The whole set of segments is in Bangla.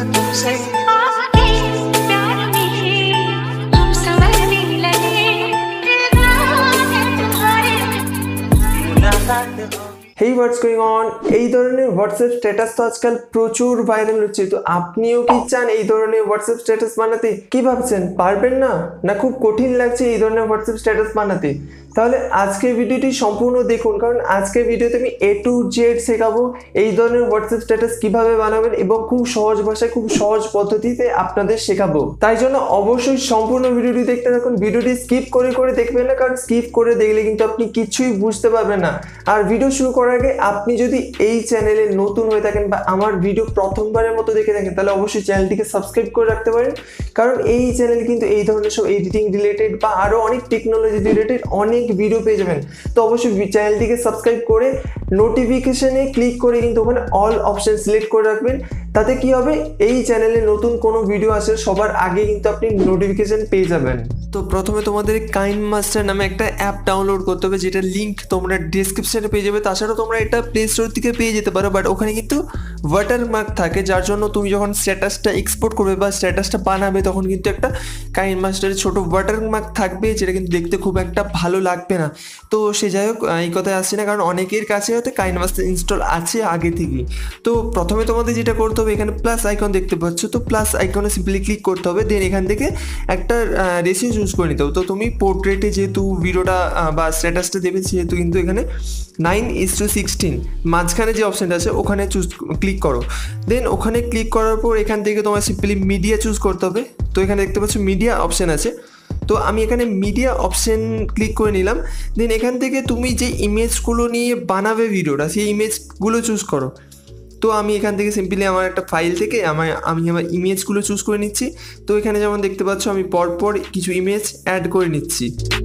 से तुमसे Hey, what's going on? এই ধরনের হোয়াটসঅ্যাপ স্ট্যাটাস তো আজকাল প্রচুর ভাইরাল হচ্ছে। তো আপনিও কি চান এই ধরনের হোয়াটসঅ্যাপ স্ট্যাটাস বানাতে? কি ভাবছেন, পারবেন না? না খুব কঠিন লাগছে এই ধরনের হোয়াটসঅ্যাপ স্ট্যাটাস বানাতে? তাহলে আজকের ভিডিওটি সম্পূর্ণ দেখুন, কারণ আজকের ভিডিওতে আমি A to Z শেখাবো এই ধরনের হোয়াটসঅ্যাপ স্ট্যাটাস কিভাবে বানাবেন এবং খুব সহজ ভাষায় খুব সহজ পদ্ধতিতে আপনাদের শেখাবো। তাই জন্য অবশ্যই সম্পূর্ণ ভিডিওটি দেখতে থাকুন। ভিডিওটি স্কিপ করে দেখবেন না, কারণ স্কিপ করে দেখলে কিন্তু আপনি কিছুই বুঝতে পারবেন না। আর ভিডিও শুরু করার আগে আপনি যদি এই চ্যানেলে নতুন হয়ে থাকেন বা আমার ভিডিও প্রথমবারের মতো দেখে থাকেন, তাহলে অবশ্যই চ্যানেলটিকে সাবস্ক্রাইব করে রাখতে পারেন, কারণ এই চ্যানেল কিন্তু এই ধরনের সব এডিটিং রিলেটেড বা আরও অনেক টেকনোলজি রিলেটেড অনেক ভিডিও পেয়ে যাবেন। তো অবশ্যই চ্যানেলটিকে সাবস্ক্রাইব করে নোটিফিকেশনে ক্লিক করে কিন্তু ওখানে অল অপশন সিলেক্ট করে রাখবেন। তাতে কি হবে, এই চ্যানেলে নতুন কোনো ভিডিও আসে সবার আগে কিন্তু আপনি নোটিফিকেশন পেয়ে যাবেন। তো প্রথমে তোমাদের কাইনমাস্টার নামে একটা অ্যাপ ডাউনলোড করতে হবে, যেটা লিঙ্ক তোমরা ডিসক্রিপশনে পেয়ে যাবে। তাছাড়াও তোমরা এটা প্লে স্টোর থেকে পেয়ে যেতে পারো, বাট ওখানে কিন্তু ওয়াটারমার্ক থাকে, যার জন্য তুমি যখন স্ট্যাটাসটা এক্সপোর্ট করবে বা স্ট্যাটাসটা বানাবে তখন কিন্তু একটা কাইনমাস্টারের ছোটো ওয়াটারমার্ক থাকবে, যেটা কিন্তু দেখতে খুব একটা ভালো লাগবে না। তো সে যাই হোক, এই কথায় আসছে না, কারণ অনেকের কাছে হয়তো কাইনমাস্টার ইনস্টল আছে আগে থেকেই। তো প্রথমে তোমাদের যেটা করতে হবে, এখানে প্লাস আইকন দেখতে পাচ্ছ, তো প্লাস আইকনে সিম্পলি ক্লিক করতে হবে। দেন এখান থেকে একটা রেশিও চুজ করে নিতে হবে। তো তুমি পোর্ট্রেটে যেহেতু ভিডিওটা বা স্ট্যাটাসটা দেবে, সেহেতু কিন্তু এখানে 9:16 মাঝখানে যে অপশানটা আছে ওখানে ক্লিক করো। দেন ওখানে ক্লিক করার পর এখান থেকে তোমার সিম্পলি মিডিয়া চুজ করতে হবে। তো এখানে দেখতে পাচ্ছ মিডিয়া অপশান আছে, তো আমি এখানে মিডিয়া অপশান ক্লিক করে নিলাম। দেন এখান থেকে তুমি যে ইমেজগুলো নিয়ে বানাবে ভিডিওটা, সেই ইমেজগুলো চুজ করো। তো আমি এখান থেকে সিম্পলি আমার একটা ফাইল থেকে আমি আমার ইমেজগুলো চুজ করে নিচ্ছি। তো এখানে যেমন দেখতে পাচ্ছ আমি পরপর কিছু ইমেজ অ্যাড করে নিচ্ছি।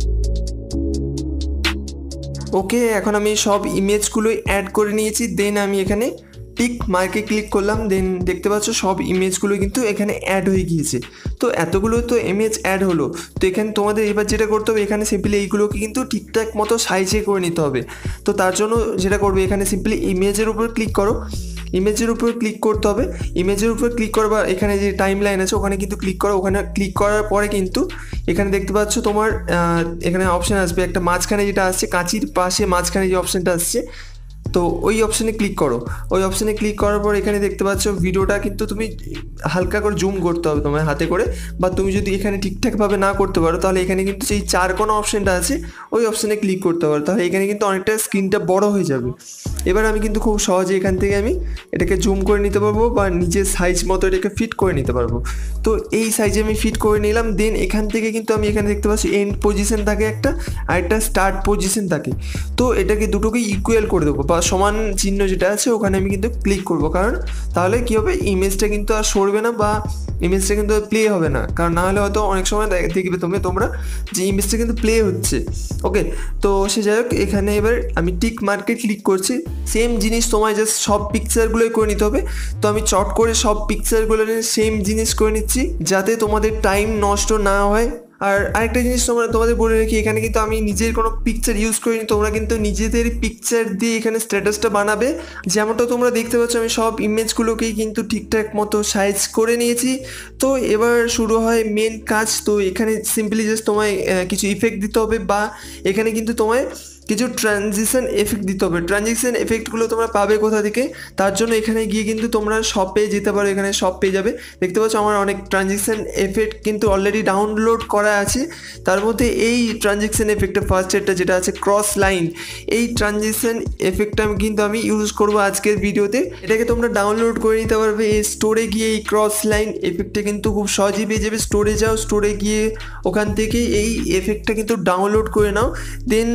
ওকে, এখন আমি সব ইমেজগুলোই অ্যাড করে নিয়েছি। দেন আমি এখানে টিক মার্কে ক্লিক করলাম। দেন দেখতে পাচ্ছ সব ইমেজগুলো কিন্তু এখানে অ্যাড হয়ে গিয়েছে। তো এতগুলো তো ইমেজ অ্যাড হলো। তো এখানে তোমাদের এবার যেটা করতে হবে, এখানে সিম্পলি এইগুলোকে কিন্তু ঠিকঠাক মতো সাইজে করে নিতে হবে। তো তার জন্য যেটা করবে, এখানে সিম্পলি ইমেজের উপর ক্লিক করো। ইমেজের উপর ক্লিক করতে হবে। ইমেজের উপর ক্লিক করবা, এখানে যে টাইম লাইন আছে ওখানে কিন্তু ক্লিক করো। ওখানে ক্লিক করার পরে কিন্তু এখানে দেখতে পাচ্ছ তোমার এখানে অপশান আসবে একটা, মাঝখানে যেটা আসছে কাঁচির পাশে মাঝখানে যে অপশানটা আসছে, তো ওই অপশানে ক্লিক করো। ওই অপশানে ক্লিক করার পর এখানে দেখতে পাচ্ছ ভিডিওটা কিন্তু তুমি হালকা করে জুম করতে হবে তোমার হাতে করে, বা তুমি যদি এখানে ঠিকঠাকভাবে না করতে পারো তাহলে এখানে কিন্তু সেই চার কোনো অপশানটা আছে ওই অপশানে ক্লিক করতে পারো, তাহলে এখানে কিন্তু অনেকটা স্ক্রিনটা বড় হয়ে যাবে। এবার আমি কিন্তু খুব সহজে এখান থেকে আমি এটাকে জুম করে নিতে পারবো বা নিজের সাইজ মতো এটাকে ফিট করে নিতে পারবো। তো এই সাইজে আমি ফিট করে নিলাম। দেন এখান থেকে কিন্তু আমি এখানে দেখতে পাচ্ছি এন্ড পজিশন থাকে একটা, আর একটা স্টার্ট পজিশন থাকে। তো এটাকে দুটোকে ইকুয়াল করে দেবো, বা সমান চিহ্ন যেটা আছে ওখানে আমি কিন্তু ক্লিক করবো, কারণ তাহলে কী হবে, ইমেজটা কিন্তু আর সরবে না বা ইমেজটা কিন্তু প্লে হবে না। কারণ না হলে হয়তো অনেক সময় দেখবে তোমরা যে ইমেজটা কিন্তু প্লে হচ্ছে। ওকে, তো সে যাই হোক, এখানে এবার আমি টিক মার্কে ক্লিক করছি। সেম জিনিস তোমায় জাস্ট সব পিকচারগুলোই করে নিতে হবে। তো আমি চট করে সব পিকচারগুলো নিয়ে সেম জিনিস করে নিচ্ছি, যাতে তোমাদের টাইম নষ্ট না হয়। আর আরেকটা জিনিস তোমাদের বলে রাখি, এখানে কিন্তু আমি নিজের কোনো পিকচার ইউজ করিনি, তোমরা কিন্তু নিজেদের পিকচার দিয়ে এখানে স্ট্যাটাসটা বানাবে। যেমনটা তোমরা দেখতে পাচ্ছ আমি সব ইমেজগুলোকেই কিন্তু ঠিকঠাক মতো সাইজ করে নিয়েছি। তো এবার শুরু হয় মেন কাজ। তো এখানে সিম্পলি জাস্ট তোমায় কিছু ইফেক্ট দিতে হবে, বা এখানে কিন্তু তোমায় কিছু ট্রানজিশন এফেক্ট দিতে হবে। ট্রানজিশন এফেক্টগুলো তোমরা পাবে কোথা থেকে, তার জন্য এখানে গিয়ে কিন্তু তোমরা শপে যেতে পারো। এখানে শপ পেয়ে যাবে, দেখতে পাচ্ছ আমার অনেক ট্রানজিশন এফেক্ট কিন্তু অলরেডি ডাউনলোড করা আছে। তার মধ্যে এই ট্রানজিশন এফেক্টটা ফার্স্ট এরটা যেটা আছে ক্রস লাইন, এই ট্রানজিশন এফেক্টটা কিন্তু আমি ইউজ করবো আজকের ভিডিওতে। এটাকে তোমরা ডাউনলোড করে নিতে পারবে এই স্টোরে গিয়ে। এই ক্রস লাইন এফেক্টটা কিন্তু খুব সহজেই পেয়ে যাবে। স্টোরে যাও, স্টোরে গিয়ে ওখান থেকে এই এফেক্টটা কিন্তু ডাউনলোড করে নাও। দেন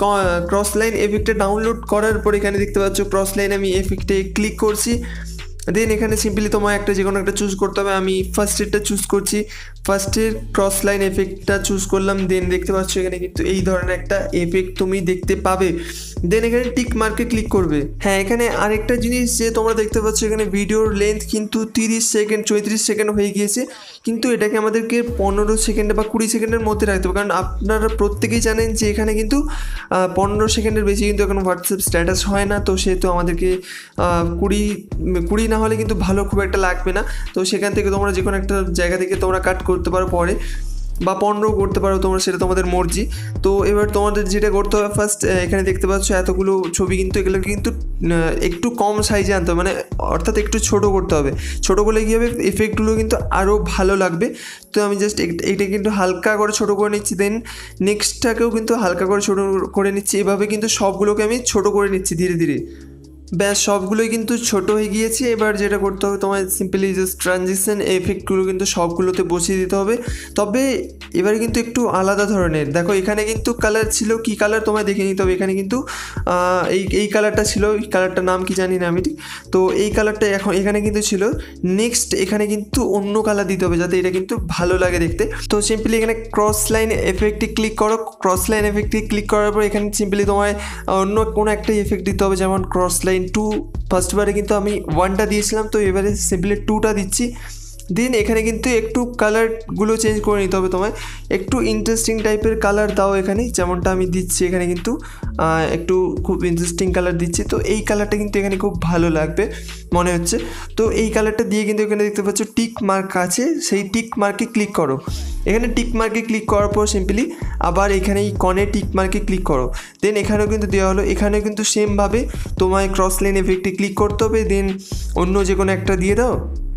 ক্রস লাইন এফেক্টটা ডাউনলোড করার পর এখানে দেখতে পাচ্ছ ক্রস লাইন, আমি এফেক্টে ক্লিক করছি। দেন এখানে সিম্পলি তোমার একটা যে কোনো একটা চুজ করতে হবে। আমি ফার্স্ট এরটা চুজ করছি। ফার্স্টের ক্রস লাইন এফেক্টটা চুজ করলাম, দেন দেখতে পাচ্ছ এখানে কিন্তু এই ধরনের একটা এফেক্ট তুমি দেখতে পাবে। দেন এখানে টিক মার্কে ক্লিক করবে। হ্যাঁ, এখানে আরেকটা জিনিস যে তোমরা দেখতে পাচ্ছ এখানে ভিডিওর লেন্থ কিন্তু 30 সেকেন্ড 34 সেকেন্ড হয়ে গিয়েছে, কিন্তু এটাকে আমাদেরকে 15 সেকেন্ড বা 20 সেকেন্ডের মধ্যে রাখতে হবে, কারণ আপনারা প্রত্যেকেই জানেন যে এখানে কিন্তু 15 সেকেন্ডের বেশি কিন্তু এখন হোয়াটসঅ্যাপ স্ট্যাটাস হয় না। তো সেহেতু আমাদেরকে 20 না হলে কিন্তু ভালো খুব একটা লাগবে না। তো সেখান থেকে তোমরা যে কোনো একটা জায়গা থেকে তোমরা কাট করতে পারো পরে, বা 15 করতে পারো তোমরা, সেটা তোমাদের মর্জি। তো এবার তোমাদের যেটা করতে হবে, ফার্স্ট এখানে দেখতে পাচ্ছ এতগুলো ছবি, কিন্তু এগুলো কিন্তু একটু কম সাইজে আনতে হবে, মানে অর্থাৎ একটু ছোট করতে হবে। ছোটো করলে কী হবে, এফেক্টগুলো কিন্তু আরও ভালো লাগবে। তো আমি জাস্ট এইটা কিন্তু হালকা করে ছোটো করে নিচ্ছি, দেন নেক্সটটাকেও কিন্তু হালকা করে ছোটো করে নিচ্ছি। এভাবে কিন্তু সবগুলোকে আমি ছোটো করে নিচ্ছি ধীরে ধীরে। ব্যাস, সবগুলোই কিন্তু ছোট হয়ে গিয়েছে। এবার যেটা করতে হবে তোমার সিম্পলি জাস্ট ট্রানজিশন এফেক্টগুলো কিন্তু সবগুলোতে বসিয়ে দিতে হবে। তবে এবারে কিন্তু একটু আলাদা ধরনের, দেখো এখানে কিন্তু কালার ছিল, কি কালার তোমায় দেখে নিতে হবে। এখানে কিন্তু এই কালারটা ছিল, এই কালারটার নাম কি জানি না আমি ঠিক। তো এই কালারটা এখন এখানে কিন্তু ছিল। নেক্সট এখানে কিন্তু অন্য কালার দিতে হবে যাতে এটা কিন্তু ভালো লাগে দেখতে। তো সিম্পলি এখানে ক্রস লাইন এফেক্টে ক্লিক করো। ক্রস লাইন এফেক্টে ক্লিক করার পর এখানে সিম্পলি তোমায় অন্য কোনো একটা এফেক্ট দিতে হবে, যেমন ক্রস লাইন 2। ফার্স্টবারে কিন্তু আমি 1টা দিয়েছিলাম, তো এবারে সিম্পলি 2টা দিচ্ছি। দেন এখানে কিন্তু একটু কালারগুলো চেঞ্জ করে নিতে হবে তোমায়, একটু ইন্টারেস্টিং টাইপের কালার দাও এখানে, যেমনটা আমি দিচ্ছি এখানে কিন্তু একটু খুব ইন্টারেস্টিং কালার দিচ্ছি। তো এই কালারটা কিন্তু এখানে খুব ভালো লাগবে মনে হচ্ছে। তো এই কালারটা দিয়ে কিন্তু এখানে দেখতে পাচ্ছ টিক মার্ক আছে, সেই টিক মার্কে ক্লিক করো। এখানে টিক মার্কে ক্লিক করার পর সিম্পলি আবার এখানে এই কর্নে টিক মার্কে ক্লিক করো। দেন এখানেও কিন্তু দেওয়া হলো, এখানেও কিন্তু সেমভাবে তোমায় ক্রস লাইন এফেক্টে ক্লিক করতে হবে। দেন অন্য যে কোনো একটা দিয়ে দাও।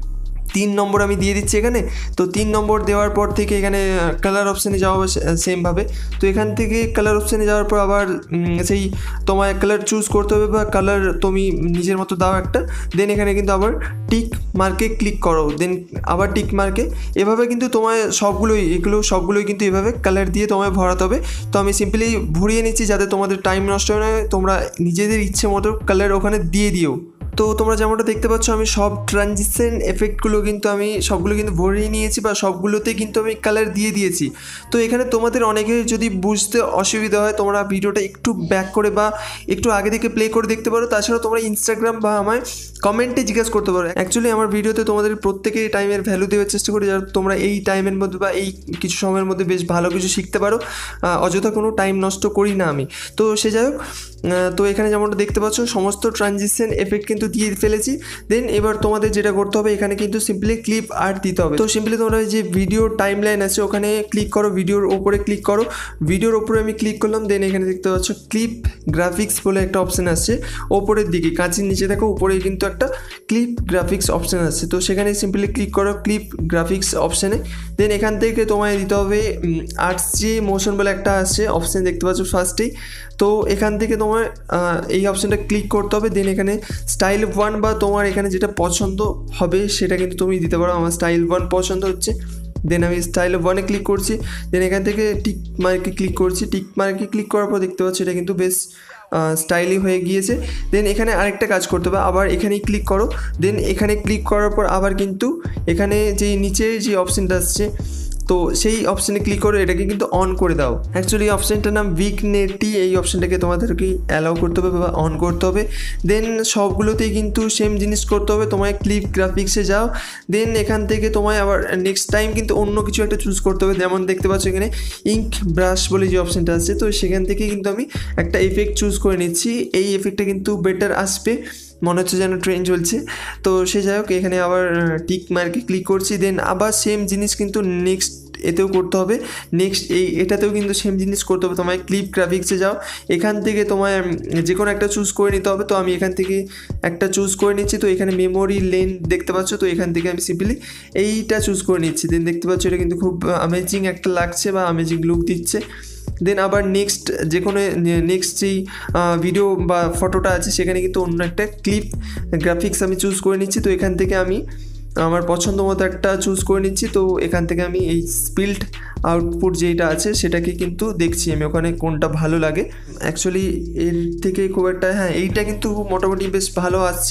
3 নম্বর আমি দিয়ে দিচ্ছি এখানে। তো 3 নম্বর দেওয়ার পর থেকে এখানে কালার অপশানে যাওয়া হবে সেমভাবে। তো এখান থেকে কালার অপশানে যাওয়ার পর আবার সেই তোমায় কালার চুজ করতে হবে, বা কালার তুমি নিজের মতো দাও একটা। দেন এখানে কিন্তু আবার টিক মার্কে ক্লিক করো, দেন আবার টিক মার্কে। এভাবে কিন্তু তোমায় সবগুলোই কিন্তু এভাবে কালার দিয়ে তোমায় ভরাতে হবে। তো আমি সিম্পলি ভরিয়ে নিচ্ছি যাতে তোমাদের টাইম নষ্ট হয় না, তোমরা নিজেদের ইচ্ছে মতো কালার ওখানে দিয়ে দিও। তো তোমরা যেমনটা দেখতে পাচ্ছ আমি সব ট্রানজিশন এফেক্টগুলো কিন্তু আমি সবগুলো কিন্তু ভরিয়ে নিয়েছি, বা সবগুলোতে কিন্তু আমি কালার দিয়ে দিয়েছি। তো এখানে তোমাদের অনেকের যদি বুঝতে অসুবিধা হয়, তোমরা ভিডিওটা একটু ব্যাক করে বা একটু আগে থেকে প্লে করে দেখতে পারো। তাছাড়া তোমরা ইনস্টাগ্রাম বা আমায় কমেন্টে জিজ্ঞাসা করতে পারো। অ্যাকচুয়ালি আমার ভিডিওতে তোমাদের প্রত্যেকেই টাইমের ভ্যালু দেওয়ার চেষ্টা করি, যাতে তোমরা এই টাইমের মধ্যে বা এই কিছু সময়ের মধ্যে বেশ ভালো কিছু শিখতে পারো। অযথা কোনো টাইম নষ্ট করি না আমি। তো সে যাই হোক, তো এখানে যেমনটা দেখতে পাচ্ছ সমস্ত ট্রানজিশন এফেক্ট কিন্তু দিয়ে ফেলেছি। দেন এবার তোমাদের যেটা করতে হবে, এখানে কিন্তু সিম্পলি ক্লিপ আর্ট দিতে হবে। তো সিম্পলি তোমরা যে ভিডিও টাইম লাইন আছে ওখানে ক্লিক করো, ভিডিওর ওপরে ক্লিক করো। ভিডিওর ওপরে আমি ক্লিক করলাম। দেন এখানে দেখতে পাচ্ছ ক্লিপ গ্রাফিক্স বলে একটা অপশান আসছে ওপরের দিকে, কাঁচির নিচে দেখো উপরে কিন্তু একটা ক্লিপ গ্রাফিক্স অপশান আসছে। তো সেখানে সিম্পলি ক্লিক করো ক্লিপ গ্রাফিক্স অপশানে। দেন এখান থেকে তোমায় দিতে হবে আর্টসি মোশন বলে একটা আসছে অপশান, দেখতে পাচ্ছ ফার্স্টেই। তো এখান থেকে তোমার এই অপশানটা ক্লিক করতে হবে। দেন এখানে স্টাইল 1 বা তোমার এখানে যেটা পছন্দ হবে সেটা কিন্তু তুমি দিতে পারো। আমার স্টাইল 1 পছন্দ হচ্ছে, দেন আমি স্টাইল 1-এ ক্লিক করছি। দেন এখান থেকে টিক মার্কে ক্লিক করছি। টিক মার্কে ক্লিক করার পর দেখতে পাচ্ছি এটা কিন্তু বেশ স্টাইলি হয়ে গিয়েছে। দেন এখানে আরেকটা কাজ করতে হবে, আবার এখানেই ক্লিক করো। দেন এখানে ক্লিক করার পর আবার কিন্তু এখানে যেই নিচে যে অপশানটা আসছে, তো সেই অপশানে ক্লিক করে এটাকে কিন্তু অন করে দাও। অ্যাকচুয়ালি অপশানটার নাম ভিগনেটি, এই অপশানটাকে তোমাদেরকে অ্যালাউ করতে হবে বা অন করতে হবে। দেন সবগুলোতেই কিন্তু সেম জিনিস করতে হবে, তোমায় ক্লিপ গ্রাফিক্সে যাও। দেন এখান থেকে তোমায় আবার নেক্সট টাইম কিন্তু অন্য কিছু একটা চুজ করতে হবে। যেমন দেখতে পাচ্ছ এখানে ইঙ্ক ব্রাশ বলে যে অপশানটা আছে, তো সেখান থেকে কিন্তু আমি একটা এফেক্ট চুজ করে নিচ্ছি। এই এফেক্টটা কিন্তু বেটার আসবে, মনে হচ্ছে যেন ট্রেন চলছে। তো সে যাই হোক, এখানে আবার টিক মার্কে ক্লিক করছি। দেন আবার সেম জিনিস কিন্তু নেক্সট এতেও করতে হবে। নেক্সট এটাতেও কিন্তু সেম জিনিস করতে হবে। তোমায় ক্লিপ গ্রাফিক্সে যাও, এখান থেকে তোমায় যে কোনো একটা চুজ করে নিতে হবে। তো আমি এখান থেকে একটা চুজ করে নিচ্ছি। তো এখানে মেমোরি লেন দেখতে পাচ্ছ, তো এখান থেকে আমি সিম্পলি এইটা চুজ করে নিচ্ছি। দেন দেখতে পাচ্ছ এটা কিন্তু খুব অ্যামেজিং একটা লাগছে বা অ্যামেজিং লুক দিচ্ছে। দেন আবার নেক্সট যে কোনো নেক্সট যেই ভিডিও বা ফটোটা আছে সেখানে কিন্তু অন্য একটা ক্লিপ গ্রাফিক্স আমি চুজ করে নিচ্ছি। তো এখান থেকে আমি আমার পছন্দ মতো একটা চুজ করে নিচ্ছি। তো এখান থেকে আমি এই স্পিল্ড আউটপুট যেটা আছে সেটাকে কিন্তু দেখছি আমি ওখানে কোনটা ভালো লাগে। অ্যাকচুয়ালি এর থেকে খুব একটা এইটা কিন্তু মোটামুটি বেশ ভালো আসছে।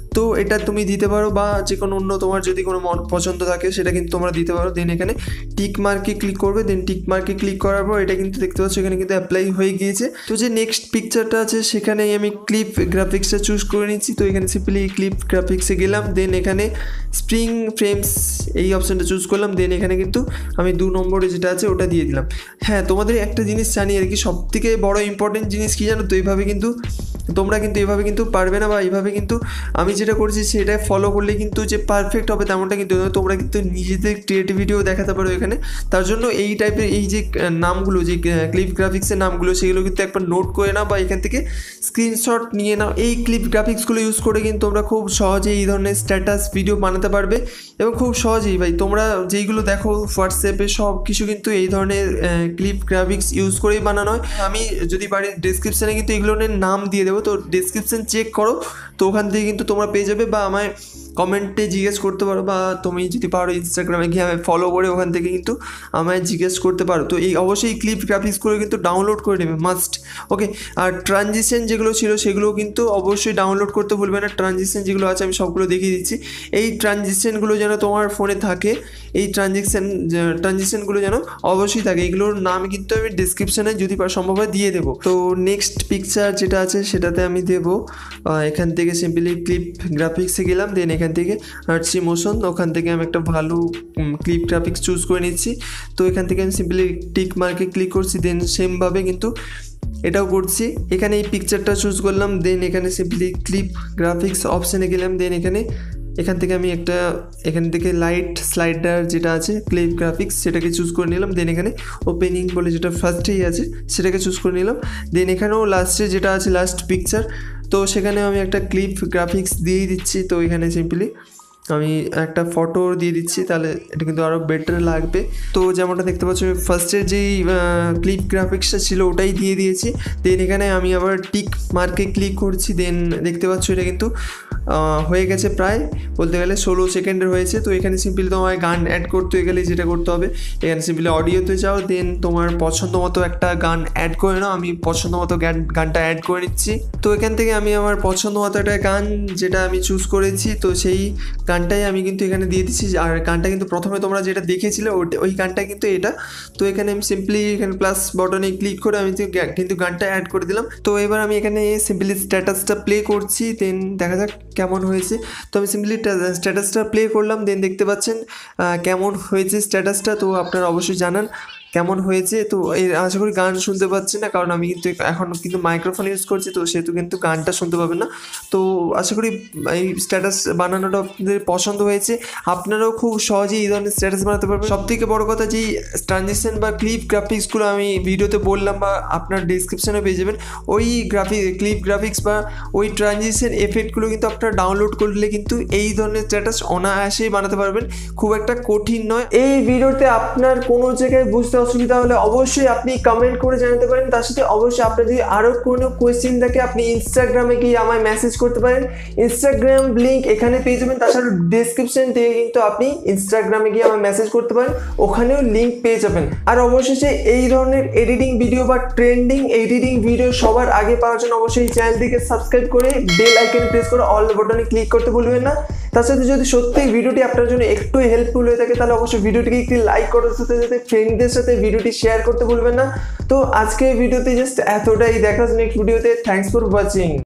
তো এটা তুমি দিতে পারো, বা যে কোনো অন্য তোমার যদি কোনো পছন্দ থাকে সেটা কিন্তু তোমরা দিতে পারো। দেন এখানে টিক মার্কে ক্লিক করবে। দেন টিক মার্কে ক্লিক করার পর এটা কিন্তু দেখতে পাচ্ছ এখানে কিন্তু অ্যাপ্লাই হয়ে গিয়েছে। তো যে নেক্সট পিকচারটা আছে সেখানেই আমি ক্লিপ গ্রাফিক্সটা চুজ করে নিচ্ছি। তো এখানে সিম্পলি ক্লিপ গ্রাফিক্সে গেলাম। দেন এখানে স্প্রিং ফ্রেমস এই অপশানটা চুজ করলাম। দেন এখানে কিন্তু আমি 2 নম্বরে যেটা আছে ওটা দিয়ে দিলাম। হ্যাঁ, তোমাদের একটা জিনিস জানি আর কি, সবথেকে বড় ইম্পর্টেন্ট জিনিস কি জানো তো, এইভাবে কিন্তু তোমরা কিন্তু এভাবে কিন্তু পারবে না, বা এইভাবে কিন্তু আমি যেটা করছি সেটা ফলো করলে কিন্তু যে পারফেক্ট হবে তেমনটা কিন্তু তোমরা কিন্তু নিজেদের ক্রিয়েটিভিটিও দেখাতে পারো এখানে। তার জন্য এই টাইপের এই যে নামগুলো, যে ক্লিপ গ্রাফিক্সের নামগুলো, সেগুলো কিন্তু একবার নোট করে নাও বা এখান থেকে স্ক্রিনশট নিয়ে নাও। এই ক্লিপ গ্রাফিক্সগুলো ইউজ করে কিন্তু তোমরা খুব সহজেই এই ধরনের স্ট্যাটাস ভিডিও বানাতে পারবে, এবং খুব সহজেই ভাই তোমরা যেইগুলো দেখো হোয়াটসঅ্যাপে সব কিছু কিন্তু এই ধরনের ক্লিপ গ্রাফিক্স ইউজ করেই বানানো হয়। আমি যদি পারি ডেসক্রিপশানে কিন্তু এগুলোর নাম দিয়ে দেবো, তো ডেসক্রিপশান চেক করো, তো ওখান থেকে কিন্তু তোমরা পেয়ে যাবে, বা আমায় কমেন্টে জিজ্ঞেস করতে পারো, বা তুমি যদি পারো ইনস্টাগ্রামে গিয়ে আমি ফলো করে ওখান থেকে কিন্তু আমায় জিজ্ঞেস করতে পারো। তো এই অবশ্যই ক্লিপ গ্রাফিক্সগুলো কিন্তু ডাউনলোড করে নেবে মাস্ট। ওকে, আর ট্রানজিশন যেগুলো ছিল সেগুলোও কিন্তু অবশ্যই ডাউনলোড করতে ভুলবে না। ট্রানজিশন যেগুলো আছে আমি সবগুলো দেখিয়ে দিচ্ছি। এই ট্রানজিশনগুলো যেন তোমার ফোনে থাকে, এই ট্রানজিশনগুলো যেন অবশ্যই থাকে। এগুলোর নাম কিন্তু আমি ডিসক্রিপশানে যদি সম্ভব হয় দিয়ে দেবো। তো নেক্সট পিকচার যেটা আছে সেটাতে আমি দেবো, এখান থেকে সিম্পলি ক্লিপ গ্রাফিক্সে গেলাম। দেন এখান থেকে আর্টসি মোশন, ওখান থেকে আমি একটা ভালো ক্লিপ গ্রাফিক্স চুজ করে নিচ্ছি। তো এখান থেকে আমি সিম্পলি টিক মার্কে ক্লিক করছি। দেন সেমভাবে কিন্তু এটাও করছি। এখানে এই পিকচারটা চুজ করলাম। দেন এখানে সিম্পলি ক্লিপ গ্রাফিক্স অপশানে গেলাম। দেন এখান থেকে আমি এখান থেকে লাইট স্লাইডার যেটা আছে ক্লিপ গ্রাফিক্স সেটাকে চুজ করে নিলাম। দেন এখানে ওপেনিং বলে যেটা ফার্স্টেই আছে সেটাকে চুজ করে নিলাম। দেন এখানেও লাস্টে যেটা আছে লাস্ট পিকচার, তো সেখানে আমি একটা ক্লিপ গ্রাফিক্স দিয়েই দিচ্ছি। তো এখানে সিম্পলি আমি একটা ফটো দিয়ে দিচ্ছি, তাহলে এটা কিন্তু আরও বেটার লাগবে। তো যেমনটা দেখতে পাচ্ছ ফার্স্টের যেই ক্লিপ গ্রাফিক্সটা ছিল ওটাই দিয়ে দিয়েছি। দেন এখানে আমি আবার টিক মার্কে ক্লিক করছি। দেন দেখতে পাচ্ছ এটা কিন্তু হয়ে গেছে, প্রায় বলতে গেলে 16 সেকেন্ডের হয়েছে। তো এখানে সিম্পলি তোমার গান অ্যাড করতে গেলে যেটা করতে হবে, এখানে সিম্পলি অডিওতে যাও। দেন তোমার পছন্দ মতো একটা গান অ্যাড করে নাও। আমি পছন্দ মতো গানটা অ্যাড করে নিচ্ছি। তো এখান থেকে আমি আমার পছন্দ মতো একটা গান যেটা আমি চুজ করেছি, তো সেই গানটাই আমি কিন্তু এখানে দিয়ে দিচ্ছি। আর গানটা কিন্তু প্রথমে তোমরা যেটা দেখেছিলে ওই গানটা কিন্তু এটা। তো এখানে আমি সিম্পলি এখানে প্লাস বাটনে ক্লিক করে আমি কিন্তু গানটা অ্যাড করে দিলাম। তো এবার আমি এখানে সিম্পলি স্ট্যাটাসটা প্লে করছি। দেন দেখা যাক কেমন হয়েছে। তো আমি সিম্পলি স্ট্যাটাসটা প্লে করলাম। দেন দেখতে পাচ্ছেন কেমন হয়েছে স্ট্যাটাসটা। তো আপনারা অবশ্যই জানান কেমন হয়েছে। তো আশা করি গান শুনতে পাচ্ছি না, কারণ আমি কিন্তু এখন কিন্তু মাইক্রোফোন ইউজ করছি, তো সেহেতু কিন্তু গানটা শুনতে পাবেন না। তো আশা করি এই স্ট্যাটাস বানানোটা আপনাদের পছন্দ হয়েছে। আপনারাও খুব সহজেই এই ধরনের স্ট্যাটাস বানাতে পারবেন। সবথেকে বড় কথা, যেই ট্রানজিশন বা ক্লিপ গ্রাফিক্সগুলো আমি ভিডিওতে বললাম বা আপনার ডিসক্রিপশানে পেয়ে যাবেন, ওই ক্লিপ গ্রাফিক্স বা ওই ট্রানজিশন এফেক্টগুলো কিন্তু আপনারা ডাউনলোড করলে কিন্তু এই ধরনের স্ট্যাটাস অনায়াসেই বানাতে পারবেন, খুব একটা কঠিন নয়। এই ভিডিওতে আপনার কোনো জায়গায় বুঝতে অসুবিধা হলে অবশ্যই আপনি কমেন্ট করে জানাতে পারেন। তার সাথে অবশ্যই আপনার যদি আরও কোনো কোয়েশ্চেন থাকে আপনি ইনস্টাগ্রামে গিয়ে আমায় মেসেজ করতে পারেন। ইনস্টাগ্রাম লিঙ্ক এখানে পেয়ে যাবেন। তাছাড়া ডিসক্রিপশন থেকে কিন্তু আপনি ইনস্টাগ্রামে গিয়ে আমায় মেসেজ করতে পারেন, ওখানেও লিঙ্ক পেয়ে যাবেন। আর অবশেষে এই ধরনের এডিটিং ভিডিও বা ট্রেন্ডিং এডিটিং ভিডিও সবার আগে পাওয়ার জন্য অবশ্যই এই চ্যানেলটিকে সাবস্ক্রাইব করে বেল আইকন প্রেস করে অল বাটনে ক্লিক করতে ভুলবেন না। তার সাথে যদি সত্যি ভিডিওটি আপনার জন্য একটু হেল্পফুল হয়ে থাকে তাহলে অবশ্যই ভিডিওটিকে একটি লাইক করার সাথে সাথে ফ্রেন্ডদের সাথে ভিডিওটি শেয়ার করতে ভুলবেন না। তো আজকে ভিডিওতে জাস্ট এতটাই। দেখা নেক্সট ভিডিওতে। Thanks for watching.